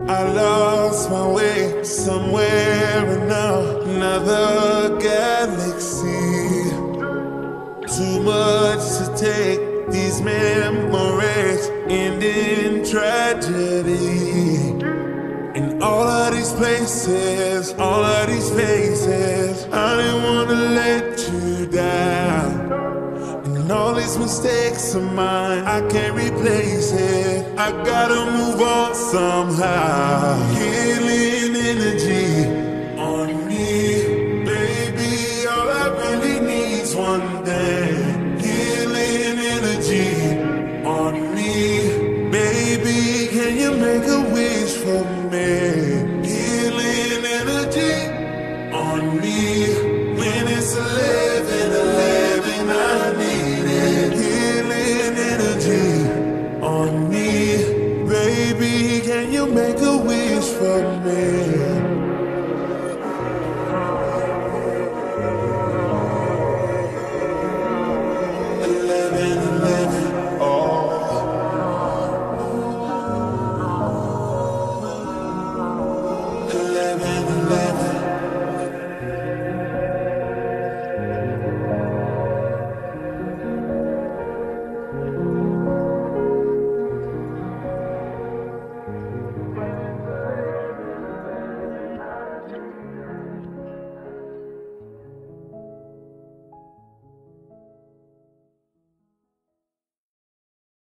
I lost my way somewhere in another galaxy. Too much to take, these memories end in tragedy. In all of these places, all of these faces, I didn't wanna let you down. And all these mistakes of mine, I can't replace it. I gotta move on somehow. Healing energy on me, baby. All I really need's one thing. Healing energy on me, baby. Can you make a wish for me? Healing energy on me. When it's 11:11, I need it. Healing energy on me, baby. Can you make a wish for me?